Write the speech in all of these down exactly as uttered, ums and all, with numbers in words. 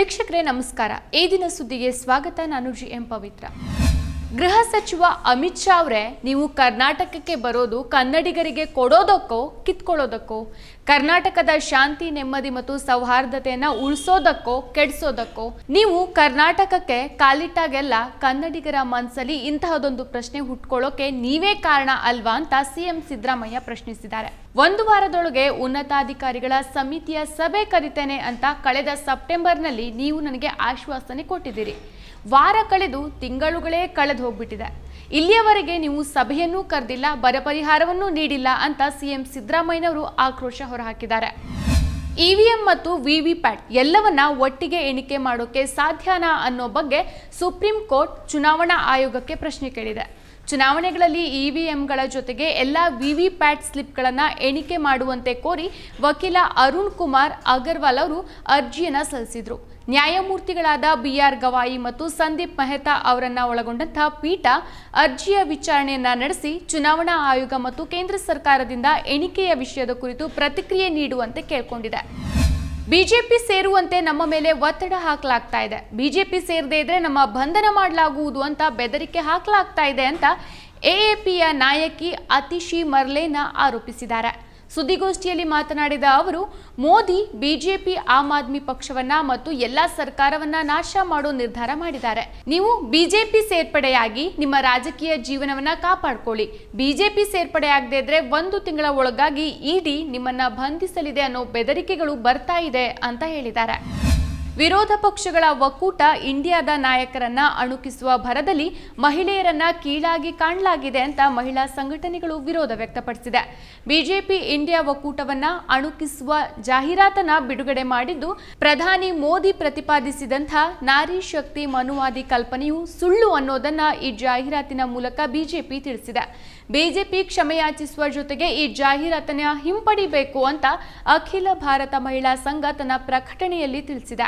ವೀಕ್ಷಕರೇ ನಮಸ್ಕಾರ. ಈ ದಿನ ಸುದ್ದಿಗೆ ಸ್ವಾಗತ. ನಾನು ಜಿ ಎಂ ಪವಿತ್ರ. ಗೃಹ ಸಚಿವ ಅಮಿತ್ ಶಾ ಅವರೇ, ನೀವು ಕರ್ನಾಟಕಕ್ಕೆ ಬರೋದು ಕನ್ನಡಿಗರಿಗೆ ಕೊಡೋದಕ್ಕೋ ಕಿತ್ಕೊಳ್ಳೋದಕ್ಕೋ, ಕರ್ನಾಟಕದ ಶಾಂತಿ ನೆಮ್ಮದಿ ಮತ್ತು ಸೌಹಾರ್ದತೆಯನ್ನ ಉಳಿಸೋದಕ್ಕೋ ಕೆಡಿಸೋದಕ್ಕೋ? ನೀವು ಕರ್ನಾಟಕಕ್ಕೆ ಕಾಲಿಟ್ಟಾಗೆಲ್ಲ ಕನ್ನಡಿಗರ ಮನಸ್ಸಲ್ಲಿ ಇಂತಹದೊಂದು ಪ್ರಶ್ನೆ ಹುಟ್ಕೊಳ್ಳೋಕೆ ನೀವೇ ಕಾರಣ ಅಲ್ವಾ ಅಂತ ಸಿಎಂ ಸಿದ್ದರಾಮಯ್ಯ ಪ್ರಶ್ನಿಸಿದ್ದಾರೆ. ಒಂದು ವಾರದೊಳಗೆ ಉನ್ನತಾಧಿಕಾರಿಗಳ ಸಮಿತಿಯ ಸಭೆ ಕರೀತೇನೆ ಅಂತ ಕಳೆದ ಸೆಪ್ಟೆಂಬರ್ನಲ್ಲಿ ನೀವು ನನಗೆ ಆಶ್ವಾಸನೆ ಕೊಟ್ಟಿದ್ದೀರಿ. ವಾರ ಕಳೆದು ತಿಂಗಳುಗಳೇ ಕಳೆದು ಹೋಗ್ಬಿಟ್ಟಿದೆ. ಇಲ್ಲಿಯವರೆಗೆ ನೀವು ಸಭೆಯನ್ನೂ ಕರೆದಿಲ್ಲ, ಬರ ಪರಿಹಾರವನ್ನೂ ನೀಡಿಲ್ಲ ಅಂತ ಸಿಎಂ ಸಿದ್ದರಾಮಯ್ಯನವರು ಆಕ್ರೋಶ ಹೊರಹಾಕಿದ್ದಾರೆ. ಇವಿಎಂ ಮತ್ತು ವಿವಿಪ್ಯಾಟ್ ಎಲ್ಲವನ್ನ ಒಟ್ಟಿಗೆ ಎಣಿಕೆ ಮಾಡೋಕೆ ಸಾಧ್ಯನಾ ಅನ್ನೋ ಬಗ್ಗೆ ಸುಪ್ರೀಂ ಕೋರ್ಟ್ ಚುನಾವಣಾ ಆಯೋಗಕ್ಕೆ ಪ್ರಶ್ನೆ ಕೇಳಿದೆ. ಚುನಾವಣೆಗಳಲ್ಲಿ ಇವಿಎಂಗಳ ಜೊತೆಗೆ ಎಲ್ಲ ವಿವಿಪ್ಯಾಟ್ ಸ್ಲಿಪ್ಗಳನ್ನು ಎಣಿಕೆ ಮಾಡುವಂತೆ ಕೋರಿ ವಕೀಲ ಅರುಣ್ ಕುಮಾರ್ ಅಗರ್ವಾಲ್ ಅವರು ಅರ್ಜಿಯನ್ನು ಸಲ್ಲಿಸಿದರು. ನ್ಯಾಯಮೂರ್ತಿಗಳಾದ ಬಿ ಆರ್ ಗವಾಯಿ ಮತ್ತು ಸಂದೀಪ್ ಮೆಹ್ತಾ ಅವರನ್ನ ಒಳಗೊಂಡಂತಹ ಪೀಠ ಅರ್ಜಿಯ ವಿಚಾರಣೆಯನ್ನ ನಡೆಸಿ ಚುನಾವಣಾ ಆಯೋಗ ಮತ್ತು ಕೇಂದ್ರ ಸರ್ಕಾರದಿಂದ ಎಣಿಕೆಯ ವಿಷಯದ ಕುರಿತು ಪ್ರತಿಕ್ರಿಯೆ ನೀಡುವಂತೆ ಕೇಳಿಕೊಂಡಿದೆ. ಬಿಜೆಪಿ ಸೇರುವಂತೆ ನಮ್ಮ ಮೇಲೆ ಒತ್ತಡ ಹಾಕಲಾಗ್ತಾ ಇದೆ, ಬಿಜೆಪಿ ಸೇರದೇ ಇದ್ರೆ ನಮ್ಮ ಬಂಧನ ಮಾಡಲಾಗುವುದು ಅಂತ ಬೆದರಿಕೆ ಹಾಕಲಾಗ್ತಾ ಇದೆ ಅಂತ ಎಎಪಿಯ ನಾಯಕಿ ಅತಿಶಿ ಮರ್ಲೇನಾ ಆರೋಪಿಸಿದ್ದಾರೆ. ಸುದ್ದಿಗೋಷ್ಠಿಯಲ್ಲಿ ಮಾತನಾಡಿದ ಅವರು, ಮೋದಿ ಬಿಜೆಪಿ ಆಮ್ ಆದ್ಮಿ ಪಕ್ಷವನ್ನ ಮತ್ತು ಎಲ್ಲಾ ಸರ್ಕಾರವನ್ನ ನಾಶ ಮಾಡೋ ನಿರ್ಧಾರ ಮಾಡಿದ್ದಾರೆ. ನೀವು ಬಿಜೆಪಿ ಸೇರ್ಪಡೆಯಾಗಿ ನಿಮ್ಮ ರಾಜಕೀಯ ಜೀವನವನ್ನ ಕಾಪಾಡ್ಕೊಳ್ಳಿ. ಬಿಜೆಪಿ ಸೇರ್ಪಡೆಯಾಗದೇ ಇದ್ರೆ ಒಂದು ತಿಂಗಳ ಒಳಗಾಗಿ ಇಡಿ ನಿಮ್ಮನ್ನ ಬಂಧಿಸಲಿದೆ ಅನ್ನೋ ಬೆದರಿಕೆಗಳು ಬರ್ತಾ ಇದೆ ಅಂತ ಹೇಳಿದ್ದಾರೆ. ವಿರೋಧ ಪಕ್ಷಗಳ ಒಕ್ಕೂಟ ಇಂಡಿಯಾದ ನಾಯಕರನ್ನ ಅಣುಕಿಸುವ ಭರದಲ್ಲಿ ಮಹಿಳೆಯರನ್ನ ಕೀಳಾಗಿ ಕಾಣಲಾಗಿದೆ ಅಂತ ಮಹಿಳಾ ಸಂಘಟನೆಗಳು ವಿರೋಧ ವ್ಯಕ್ತಪಡಿಸಿದೆ. ಬಿಜೆಪಿ ಇಂಡಿಯಾ ಒಕ್ಕೂಟವನ್ನ ಅಣುಕಿಸುವ ಜಾಹೀರಾತನ್ನ ಬಿಡುಗಡೆ ಮಾಡಿದ್ದು, ಪ್ರಧಾನಿ ಮೋದಿ ಪ್ರತಿಪಾದಿಸಿದಂಥ ನಾರಿ ಶಕ್ತಿ ಮನುವಾದಿ ಕಲ್ಪನೆಯು ಸುಳ್ಳು ಅನ್ನೋದನ್ನ ಈ ಜಾಹೀರಾತಿನ ಮೂಲಕ ಬಿಜೆಪಿ ತಿಳಿಸಿದೆ. ಬಿಜೆಪಿ ಕ್ಷಮೆಯಾಚಿಸುವ ಜೊತೆಗೆ ಈ ಜಾಹೀರಾತನ್ನ ಹಿಂಪಡಿಬೇಕು ಅಂತ ಅಖಿಲ ಭಾರತ ಮಹಿಳಾ ಸಂಘ ತನ್ನ ಪ್ರಕಟಣೆಯಲ್ಲಿ ತಿಳಿಸಿದೆ.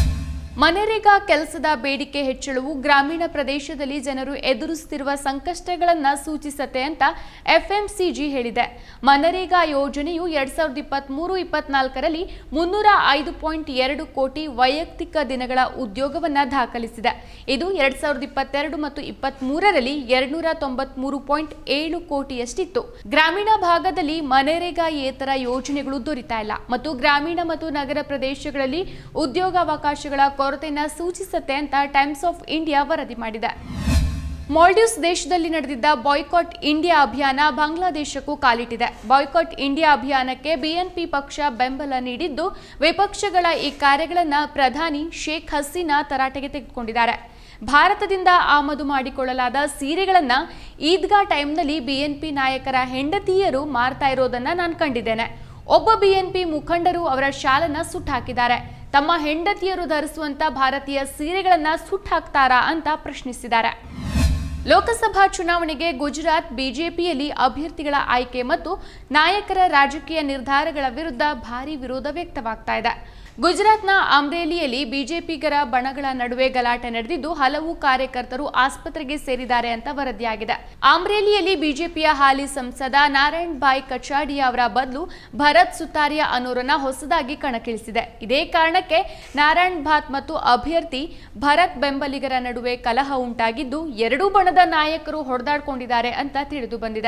ಮನರೇಗಾ ಕೆಲಸದ ಬೇಡಿಕೆ ಹೆಚ್ಚಳವು ಗ್ರಾಮೀಣ ಪ್ರದೇಶದಲ್ಲಿ ಜನರು ಎದುರಿಸುತ್ತಿರುವ ಸಂಕಷ್ಟಗಳನ್ನು ಸೂಚಿಸುತ್ತೆ ಅಂತ ಎಫ್ಎಂಸಿಜಿ ಹೇಳಿದೆ. ಮನರೇಗಾ ಯೋಜನೆಯು ಎರಡ್ ಸಾವಿರದ ಇಪ್ಪತ್ತ್ ಮೂರು ಇಪ್ಪತ್ನಾಲ್ಕರಲ್ಲಿ ಮುನ್ನೂರ ಐದು ಪಾಯಿಂಟ್ ಎರಡು ಕೋಟಿ ವೈಯಕ್ತಿಕ ದಿನಗಳ ಉದ್ಯೋಗವನ್ನು ದಾಖಲಿಸಿದೆ. ಇದು ಎರಡ್ ಸಾವಿರದ ಇಪ್ಪತ್ತೆರಡು ಮತ್ತು ಇಪ್ಪತ್ತ್ ಮೂರರಲ್ಲಿ ಎರಡ್ನೂರ ತೊಂಬತ್ತ್ ಮೂರು ಪಾಯಿಂಟ್ ಏಳು ಕೋಟಿಯಷ್ಟಿತ್ತು. ಗ್ರಾಮೀಣ ಭಾಗದಲ್ಲಿ ಮನರೇಗಾಯೇತರ ಯೋಜನೆಗಳು ದೊರೀತಾ ಇಲ್ಲ ಮತ್ತು ಗ್ರಾಮೀಣ ಮತ್ತು ನಗರ ಪ್ರದೇಶಗಳಲ್ಲಿ ಉದ್ಯೋಗಾವಕಾಶಗಳ ಕೊರತೆಯನ್ನು ಸೂಚಿಸುತ್ತೆ ಅಂತ ಟೈಮ್ಸ್ ಆಫ್ ಇಂಡಿಯಾ ವರದಿ ಮಾಡಿದೆ. ಮಾಲ್ಡೀವ್ಸ್ ದೇಶದಲ್ಲಿ ನಡೆದಿದ್ದ ಬಾಯ್ಕಾಟ್ ಇಂಡಿಯಾ ಅಭಿಯಾನ ಬಾಂಗ್ಲಾದೇಶಕ್ಕೂ ಕಾಲಿಟ್ಟಿದೆ. ಬಾಯ್ಕಾಟ್ ಇಂಡಿಯಾ ಅಭಿಯಾನಕ್ಕೆ ಬಿಎನ್ಪಿ ಪಕ್ಷ ಬೆಂಬಲ ನೀಡಿದ್ದು, ವಿಪಕ್ಷಗಳ ಈ ಕಾರ್ಯಗಳನ್ನು ಪ್ರಧಾನಿ ಶೇಖ್ ಹಸೀನಾ ತರಾಟೆಗೆ ತೆಗೆದುಕೊಂಡಿದ್ದಾರೆ. ಭಾರತದಿಂದ ಆಮದು ಮಾಡಿಕೊಳ್ಳಲಾದ ಸೀರೆಗಳನ್ನು ಈದ್ಗಾ ಟೈಮ್ನಲ್ಲಿ ಬಿಎನ್ಪಿ ನಾಯಕರ ಹೆಂಡತಿಯರು ಮಾರ್ತಾ ಇರೋದನ್ನ ನಾನು ಕಂಡಿದ್ದೇನೆ. ಒಬ್ಬ ಬಿಎನ್ಪಿ ಮುಖಂಡರು ಅವರ ಶಾಲನ್ನ ಸುಟ್ಟಾಕಿದ್ದಾರೆ. ತಮ್ಮ ಹೆಂಡತಿಯರು ಧರಿಸುವಂತ ಭಾರತೀಯ ಸೀರೆಗಳನ್ನ ಸುಟ್ಟಾಕ್ತಾರಾ ಅಂತ ಪ್ರಶ್ನಿಸಿದ್ದಾರೆ. ಲೋಕಸಭಾ ಚುನಾವಣೆಗೆ ಗುಜರಾತ್ ಬಿಜೆಪಿಯಲ್ಲಿ ಅಭ್ಯರ್ಥಿಗಳ ಆಯ್ಕೆ ಮತ್ತು ನಾಯಕರ ರಾಜಕೀಯ ನಿರ್ಧಾರಗಳ ವಿರುದ್ಧ ಭಾರೀ ವಿರೋಧ ವ್ಯಕ್ತವಾಗ್ತಾ ಇದೆ. ಗುಜರಾತ್ನ ಅಮ್ರೇಲಿಯಲ್ಲಿ ಬಿಜೆಪಿಗರ ಬಣಗಳ ನಡುವೆ ಗಲಾಟೆ ನಡೆದಿದ್ದು, ಹಲವು ಕಾರ್ಯಕರ್ತರು ಆಸ್ಪತ್ರೆಗೆ ಸೇರಿದ್ದಾರೆ ಅಂತ ವರದಿಯಾಗಿದೆ. ಅಮ್ರೇಲಿಯಲ್ಲಿ ಬಿಜೆಪಿಯ ಹಾಲಿ ಸಂಸದ ನಾರಾಯಣ್ ಭಾಯ್ ಕಚಾಡಿಯಾ ಅವರ ಬದಲು ಭರತ್ ಸುತಾರಿಯಾ ಅನ್ನೋರನ್ನ ಹೊಸದಾಗಿ ಕಣಕ್ಕಿಳಿಸಿದೆ. ಇದೇ ಕಾರಣಕ್ಕೆ ನಾರಾಯಣ್ ಭಾತ್ ಮತ್ತು ಅಭ್ಯರ್ಥಿ ಭರತ್ ಬೆಂಬಲಿಗರ ನಡುವೆ ಕಲಹ ಉಂಟಾಗಿದ್ದು, ಎರಡೂ ಬಣದ ನಾಯಕರು ಹೊಡೆದಾಡಿಕೊಂಡಿದ್ದಾರೆ ಅಂತ ತಿಳಿದು ಬಂದಿದೆ.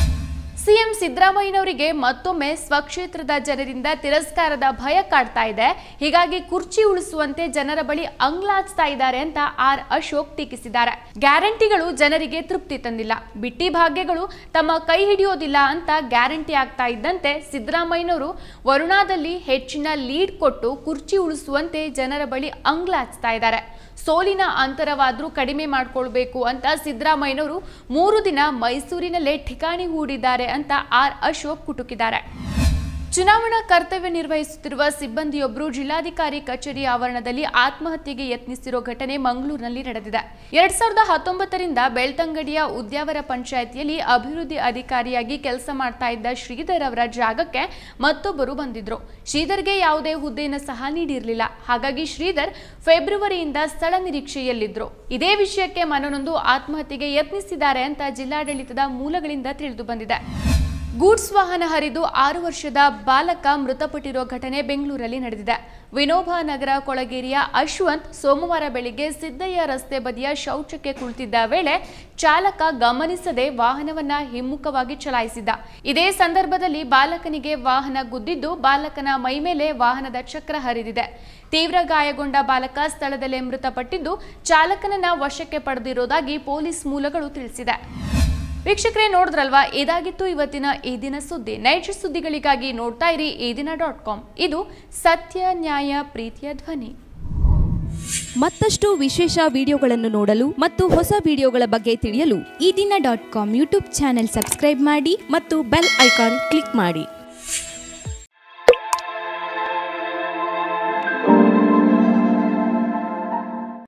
ಸಿಎಂ ಸಿದ್ದರಾಮಯ್ಯನವರಿಗೆ ಮತ್ತೊಮ್ಮೆ ಸ್ವಕ್ಷೇತ್ರದ ಜನರಿಂದ ತಿರಸ್ಕಾರದ ಭಯ ಕಾಡ್ತಾ ಇದೆ. ಹೀಗಾಗಿ ಕುರ್ಚಿ ಉಳಿಸುವಂತೆ ಜನರ ಬಳಿ ಅಂಗ್ಲಾಚ್ತಾ ಇದ್ದಾರೆ ಅಂತ ಆರ್ ಅಶೋಕ್ ಟೀಕಿಸಿದ್ದಾರೆ. ಗ್ಯಾರಂಟಿಗಳು ಜನರಿಗೆ ತೃಪ್ತಿ ತಂದಿಲ್ಲ, ಬಿಟ್ಟಿ ಭಾಗ್ಯಗಳು ತಮ್ಮ ಕೈ ಹಿಡಿಯೋದಿಲ್ಲ ಅಂತ ಗ್ಯಾರಂಟಿ ಆಗ್ತಾ ಇದ್ದಂತೆ ಸಿದ್ದರಾಮಯ್ಯನವರು ವರುಣಾದಲ್ಲಿ ಹೆಚ್ಚಿನ ಲೀಡ್ ಕೊಟ್ಟು ಕುರ್ಚಿ ಉಳಿಸುವಂತೆ ಜನರ ಬಳಿ ಅಂಗ್ಲಾಚ್ತಾ ಇದ್ದಾರೆ. ಸೋಲಿನ ಅಂತರವಾದ್ರೂ ಕಡಿಮೆ ಮಾಡಿಕೊಳ್ಬೇಕು ಅಂತ ಸಿದ್ದರಾಮಯ್ಯನವರು ಮೂರು ದಿನ ಮೈಸೂರಿನಲ್ಲೇ ಠಿಕಾಣಿ ಹೂಡಿದ್ದಾರೆ ಅಂತ ಆರ್ ಅಶೋಕ್ ಕುಟುಕಿದ್ದಾರೆ. ಚುನಾವಣಾ ಕರ್ತವ್ಯ ನಿರ್ವಹಿಸುತ್ತಿರುವ ಸಿಬ್ಬಂದಿಯೊಬ್ಬರು ಜಿಲ್ಲಾಧಿಕಾರಿ ಕಚೇರಿ ಆವರಣದಲ್ಲಿ ಆತ್ಮಹತ್ಯೆಗೆ ಯತ್ನಿಸಿರೋ ಘಟನೆ ಮಂಗಳೂರಿನಲ್ಲಿ ನಡೆದಿದೆ. ಎರಡ್ ಸಾವಿರದ ಹತ್ತೊಂಬತ್ತರಿಂದ ಬೆಳ್ತಂಗಡಿಯ ಉದ್ಯಾವರ ಪಂಚಾಯಿತಿಯಲ್ಲಿ ಅಭಿವೃದ್ಧಿ ಅಧಿಕಾರಿಯಾಗಿ ಕೆಲಸ ಮಾಡ್ತಾ ಇದ್ದ ಶ್ರೀಧರ್ ಅವರ ಜಾಗಕ್ಕೆ ಮತ್ತೊಬ್ಬರು ಬಂದಿದ್ರು. ಶ್ರೀಧರ್ಗೆ ಯಾವುದೇ ಹುದ್ದೆಯನ್ನು ಸಹ ನೀಡಿರಲಿಲ್ಲ. ಹಾಗಾಗಿ ಶ್ರೀಧರ್ ಫೆಬ್ರವರಿಯಿಂದ ಸ್ಥಳ ನಿರೀಕ್ಷೆಯಲ್ಲಿದ್ರು. ಇದೇ ವಿಷಯಕ್ಕೆ ಮನನೊಂದು ಆತ್ಮಹತ್ಯೆಗೆ ಯತ್ನಿಸಿದ್ದಾರೆ ಅಂತ ಜಿಲ್ಲಾಡಳಿತದ ಮೂಲಗಳಿಂದ ತಿಳಿದು ಬಂದಿದೆ. ಗೂಡ್ಸ್ ವಾಹನ ಹರಿದು ಆರು ವರ್ಷದ ಬಾಲಕ ಮೃತಪಟ್ಟಿರುವ ಘಟನೆ ಬೆಂಗಳೂರಲ್ಲಿ ನಡೆದಿದೆ. ವಿನೋಬ ನಗರ ಕೊಳಗೇರಿಯ ಅಶ್ವಂತ್ ಸೋಮವಾರ ಬೆಳಿಗ್ಗೆ ಸಿದ್ದಯ್ಯ ರಸ್ತೆ ಬದಿಯ ಶೌಚಕ್ಕೆ ಕುಳಿತಿದ್ದ ವೇಳೆ ಚಾಲಕ ಗಮನಿಸದೆ ವಾಹನವನ್ನ ಹಿಮ್ಮುಖವಾಗಿ ಚಲಾಯಿಸಿದ್ದ. ಇದೇ ಸಂದರ್ಭದಲ್ಲಿ ಬಾಲಕನಿಗೆ ವಾಹನ ಗುದ್ದಿದ್ದು ಬಾಲಕನ ಮೈಮೇಲೆ ವಾಹನದ ಚಕ್ರ ಹರಿದಿದೆ. ತೀವ್ರ ಗಾಯಗೊಂಡ ಬಾಲಕ ಸ್ಥಳದಲ್ಲೇ ಮೃತಪಟ್ಟಿದ್ದು ಚಾಲಕನನ್ನ ವಶಕ್ಕೆ ಪಡೆದಿರುವುದಾಗಿ ಪೊಲೀಸ್ ಮೂಲಗಳು ತಿಳಿಸಿದೆ. ವೀಕ್ಷಕರೇ, ನೋಡಿದ್ರಲ್ವಾ, ಇದಾಗಿತ್ತು ಇವತ್ತಿನ ಈ ದಿನ ಸುದ್ದಿ. ನೈಜ ಸುದ್ದಿಗಳಿಗಾಗಿ ನೋಡ್ತಾ ಇರಿ ಈ ದಿನ ಡಾಟ್ ಕಾಮ್. ಇದು ಸತ್ಯ, ನ್ಯಾಯ, ಪ್ರೀತಿಯ ಧ್ವನಿ. ಮತ್ತಷ್ಟು ವಿಶೇಷ ವಿಡಿಯೋಗಳನ್ನು ನೋಡಲು ಮತ್ತು ಹೊಸ ವಿಡಿಯೋಗಳ ಬಗ್ಗೆ ತಿಳಿಯಲು ಈ ದಿನ dot com YouTube channel subscribe ಮಾಡಿ ಮತ್ತು ಬೆಲ್ ಐಕಾನ್ ಕ್ಲಿಕ್ ಮಾಡಿ.